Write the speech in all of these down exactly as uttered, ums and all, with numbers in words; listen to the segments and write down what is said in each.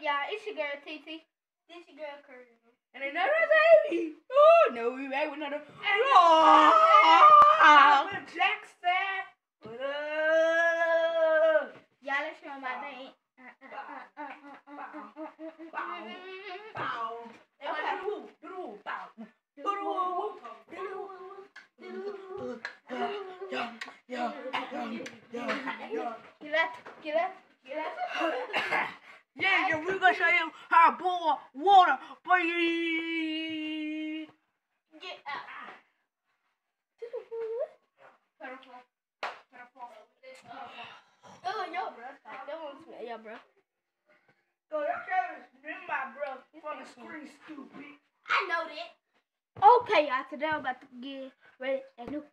y'all? It's your girl T T. This your girl Curry. And another baby. Oh no, we back with another vlog. With Jackson. What up? Y'all, let's show my thing. Bow. Everybody do the woo. Bow. Do the woo. Do the woo. Yo, yo, yo, yo, yo. Get up, get up, get up. Yeah, yeah, we're gonna show you how to boil water, baby. Get up. Oh, yo, bro. That one smell, yo, bro. So that Travis been my bro from the screen, stupid. I know that. Okay, y'all. Today I'm about to get ready and do.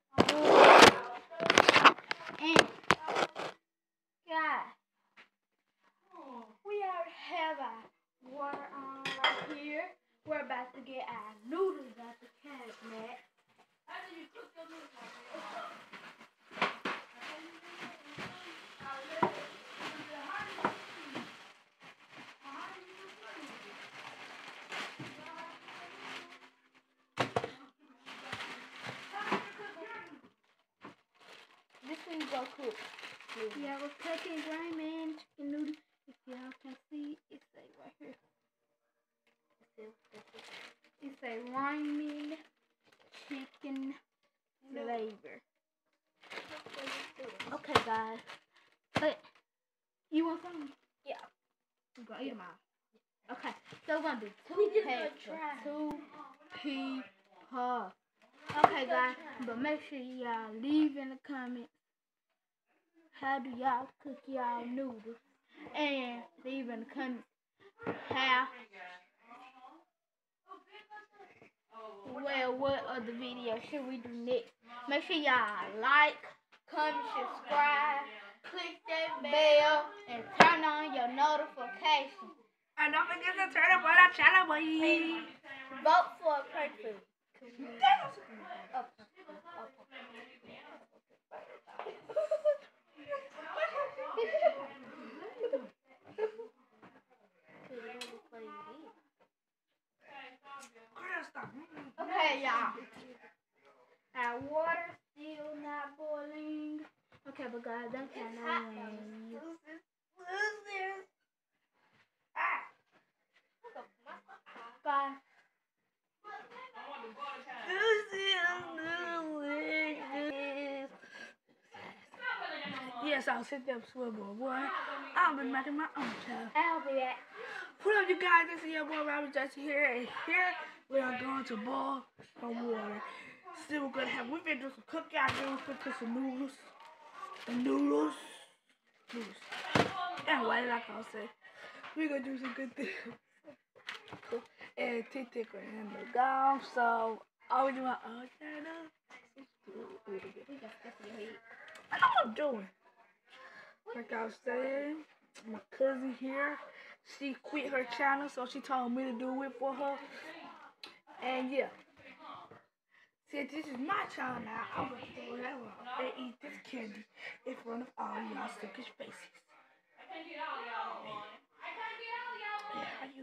And guys, we already have our water on right here. We're about to get our noodles out the cabinet. How did you cook your noodles? This one's go cook. Yeah, we're cooking ramen chicken noodles. If y'all can see, it say right here. It say ramen chicken flavor. Okay, guys. But you want some? Yeah. We're gonna eat them all. Okay, so we're gonna do two packs of two people. Okay, guys, but make sure y'all leave in the comments how do y'all cook y'all noodles, and leave in the comments how, well, what other video should we do next. Make sure y'all like, comment, subscribe, click that bell, and turn on your notifications. And don't forget to turn up on our channel, boy. Vote for a person. Okay, y'all. Our water still not boiling. Okay, but guys, don't count no names. Guys. Yes, I'll sit there, swivel, boy. I've been making my own child. I'll be back. What up, you guys? This is your boy Robert Jackson here, and here we are going to boil some water. See, we're gonna have we finna do some cookout noodles, we put some noodles, some noodles, noodles. Anyway, like I say, we're gonna do some good things. And T-Tick in the gum, so all we do my oh, turn up. I know what I'm doing. Like I was saying, my cousin here, she quit her channel, so she told me to do it for her. And yeah, since this is my channel now, I'm gonna do whatever and eat this candy in front of all y'all stickish faces. Yeah, how you?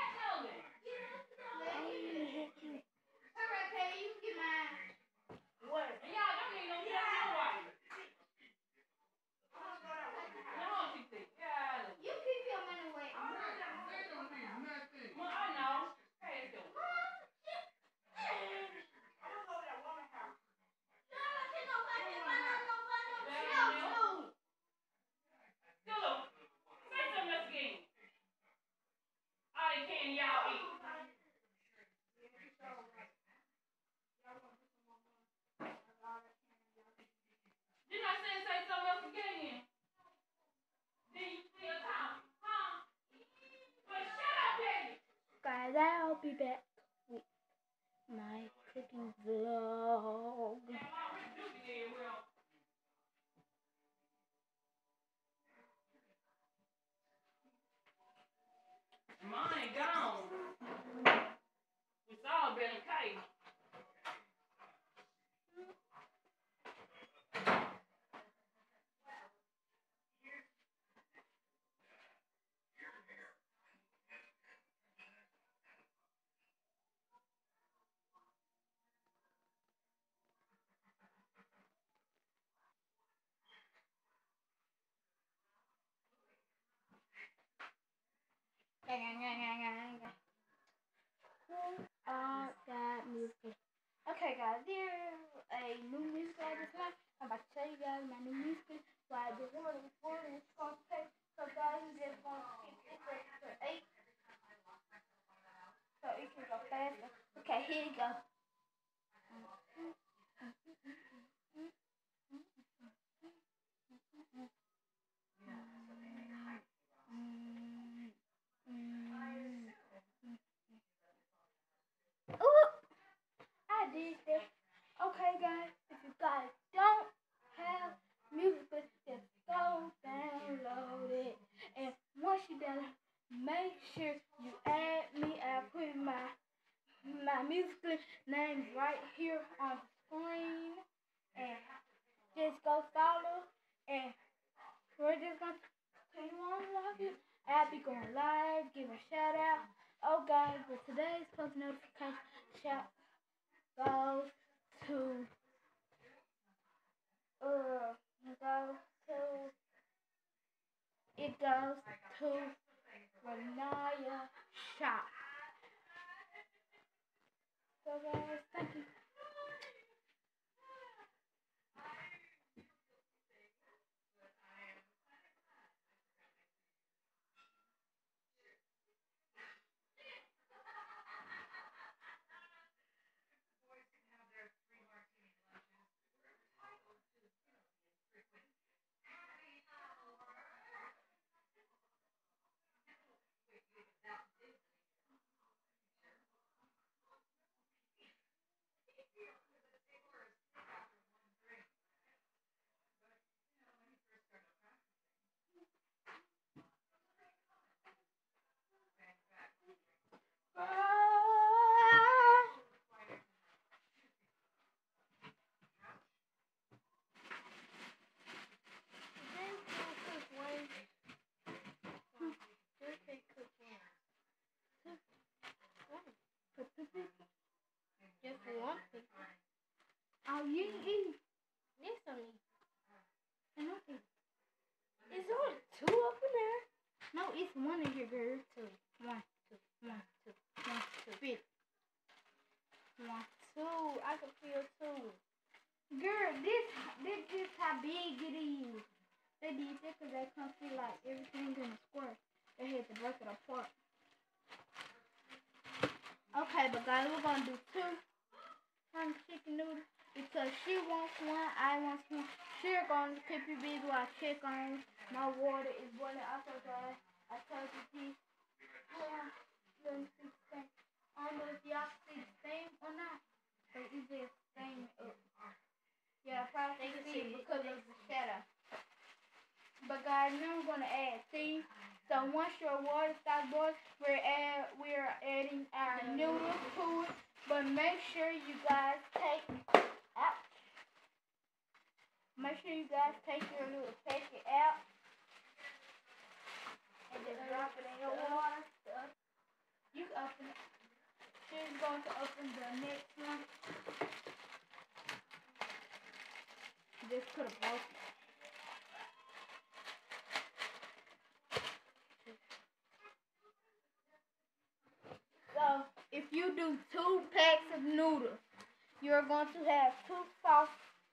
Guys, I'll be back with my cooking vlog. Mine gone. It's all been okay. All that music. Okay, guys, there's a new music I just like. I'm about to tell you guys my new music. So I just wanted to record and it's going to take. So, guys, you just want to skip this up to eight. So it can go faster. Okay, here you go. Ooh, I did this. Okay, guys, if you guys don't have music, just go download it. And once you download, make sure you add me. I put my my music name right here on the screen. And just go follow. And we're just going to continue on live. I'll be going live, give a shout out. Oh, guys, but today's post notification shout goes to uh goes to it goes to Renaya Shop. So guys, thank you. Just one thing. Oh, you eat this on me. And I think it's only two up in there. No, it's one in here, girl. Two. One, two, one, two, one, two. Fit. One, two. I can feel two. Girl, this this is how big it is. They did this because they can't see like everything in the square. They had to break it apart. Okay, but guys, we're gonna do two from chicken noodles because she wants one, I want one. She's gonna keep you busy while I check on my water is boiling. Also, guys, I told you this. Yeah, let me see the thing. I don't know if y'all see the steam or not, but it's just steaming up. Yeah, I probably can see it because of the shadow. But guys, now we're gonna add tea. So once your water starts boiling, we're add we're adding our noodles to it. But make sure you guys take out. Make sure you guys take your noodles, take it out, and just drop it in your water. You can open it. She's going to open the next one. This could have broken. So, if you do two packs of noodles, you're going to have two sauces.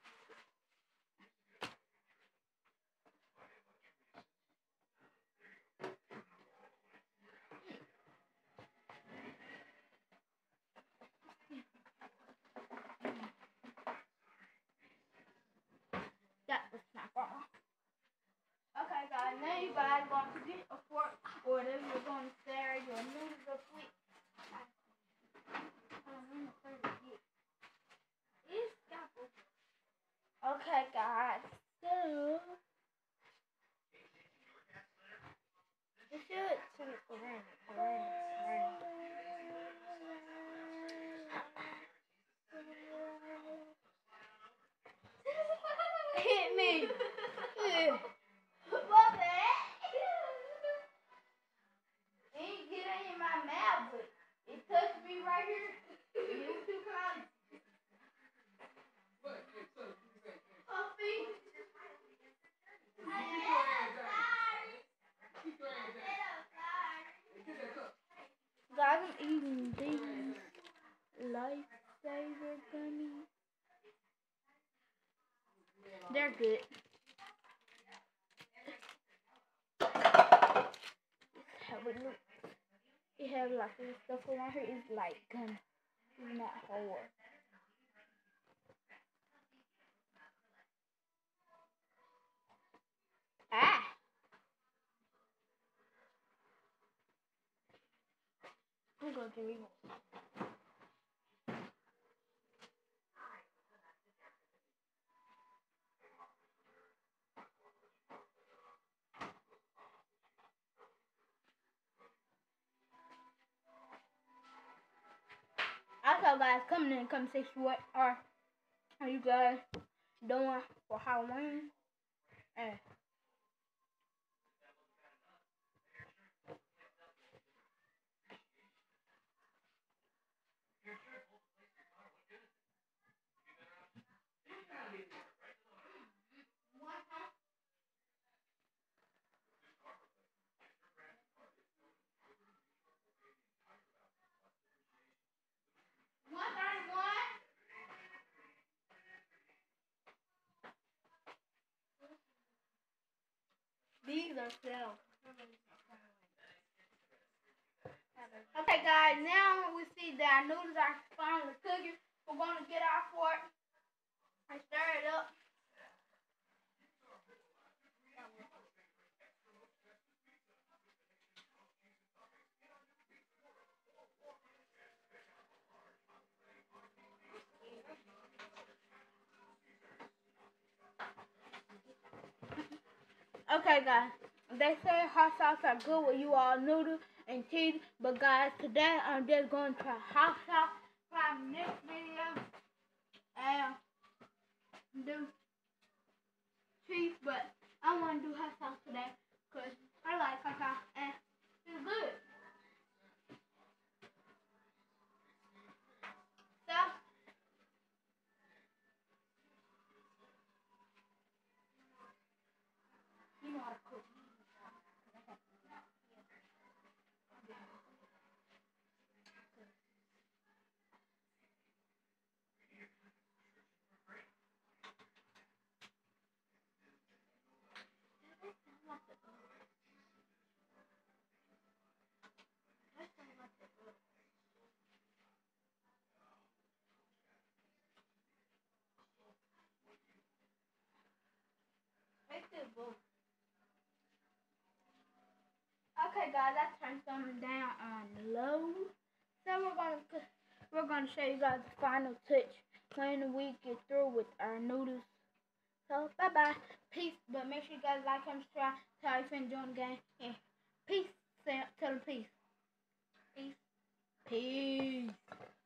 That was not wrong. Okay, guys, now you guys going to get a fork or whatever you're going to stir your noodles up with. Okay, guys, so it should turn around, around, around. Hit me. What the heck? It ain't get in my mouth, but it touched me right here. You too close. Oh, feet. I'm eating these lifesaver gummies. They're good. Have a look. It has like this stuff around here. It's like gum. It's not hard. Ah! I'm gonna give you one. Also, guys, comment in the comment section what are, are you guys doing for Halloween? And these are still. Okay, guys, now we see that our noodles are finally cooking. We're going to get our fork and stir it up. Okay, guys, they say hot sauce are good with you all noodles and cheese, but guys, today I'm just going to try hot sauce from next video and do cheese, but I want to do hot sauce today because I like hot sauce and it's good. So, you know how to cook. Okay, guys, I turned something down on low. So we're gonna we're gonna show you guys the final touch when we get through with our noodles. So bye bye, peace. But make sure you guys like, comment, subscribe, tell your friends join the game. Yeah, peace. Tell them peace. Peace. Peace.